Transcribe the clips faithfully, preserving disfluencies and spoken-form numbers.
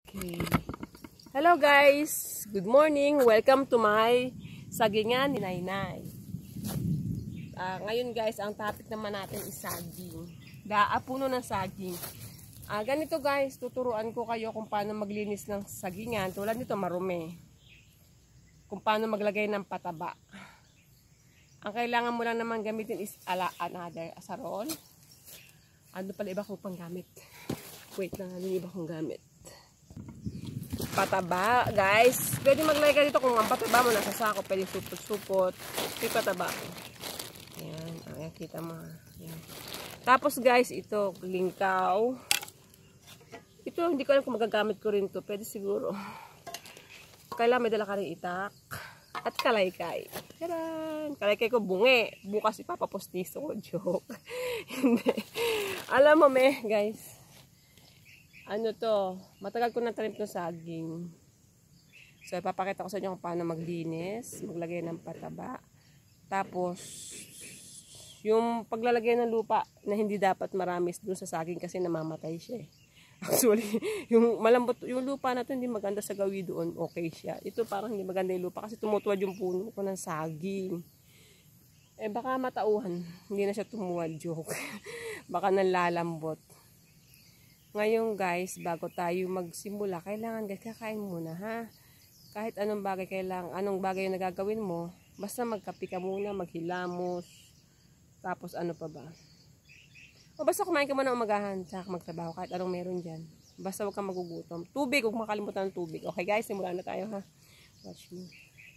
Okay. Hello guys! Good morning! Welcome to my sagingan ni Nainay. Uh, ngayon guys, ang topic naman natin is saging. Daa puno ng saging. Uh, ganito guys, tuturuan ko kayo kung paano maglinis ng sagingan. Tulad nito, marumi. Kung paano maglagay ng pataba. Ang kailangan mo lang naman gamitin is ala another asarol. Ano pala iba kong panggamit? Wait lang, ano yung iba kong gamit? Pataba, guys. Pwede maglagay ka dito kung ang pataba mo nasa sako. Pwede supot-supot. May pataba. Ayan. Ayan, kita mo. Ayan. Tapos guys, ito, lingkaw. Ito, hindi ko alam kung magagamit ko rin to. Pwede siguro. Kailangan may dala ka rin itak. At kalaykay. Taran! Kalaykay ko bungi. Bukas ipapapostiso ko. Joke. Hindi. Alam mo me, guys. Ano to, matagal ko na tanim ng saging. So, ipapakita ko sa inyo kung paano maglinis, maglagay ng pataba. Tapos, yung paglalagay ng lupa na hindi dapat maramis dun sa saging kasi namamatay siya. Actually, yung malambot, yung lupa na to hindi maganda sa gawi doon, okay siya. Ito parang hindi maganda yung lupa kasi tumutuwad yung puno ko ng saging. Eh, baka matauhan, hindi na siya tumuwad, joke. Baka nalalambot. Ngayon guys, bago tayo magsimula, kailangan guys, kakain muna ha. Kahit anong bagay kailangan, anong bagay yung nagagawin mo, basta magkape ka muna, maghilamos, tapos ano pa ba. O basta kumain ka muna umagahan, tsaka magtrabaho, kahit anong meron dyan. Basta huwag kang magugutom. Tubig, huwag makalimutan ng tubig. Okay guys, simulan na tayo ha. Watch me.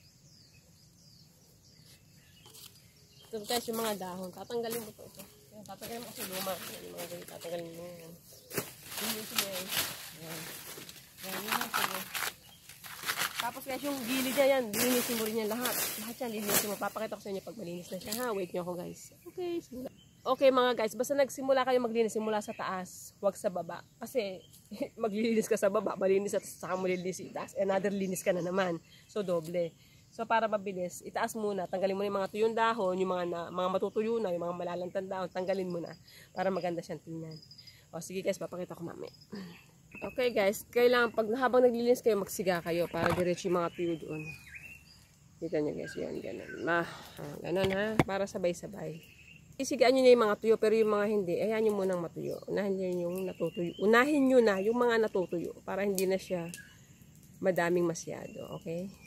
Ito guys, yung mga dahon. Tatanggalin mo ito. ito. Tatanggalin mo kasi luma. Yung mga ganyan, tatanggalin mo yan. Ayan. Ayan, ayan. Tapos guys, yung gilid niya yan, linisin mo rin yan lahat. Lahat yan, linisin mo. Papakita ko sa inyo pag malinis na siya ha. Wait nyo ako guys. Okay, simula. Okay mga guys, basta nagsimula kayo maglinis, simula sa taas, huwag sa baba. Kasi maglilinis ka sa baba, malinis at saka mo lilinis itaas. Another linis ka na naman. So doble. So para mabilis, itaas muna. Tanggalin mo yung mga tuyong dahon, yung mga, na, mga matutuyo na, yung mga malalantang dahon, tanggalin mo na para maganda siyang tingnan. O sige guys, papakita ko mami. Okay guys, kailangan pag habang naglilinis kayo, magsiga kayo para diretso yung mga tuyo doon. Kita nyo guys, yan, ganun. Ma, ah, ganun ha, para sabay-sabay. Isigaan nyo na yung mga tuyo, pero yung mga hindi, ayan nyo munang matuyo. Unahin nyo yung natutuyo. Unahin nyo na yung mga natutuyo para hindi na siya madaming masyado, okay?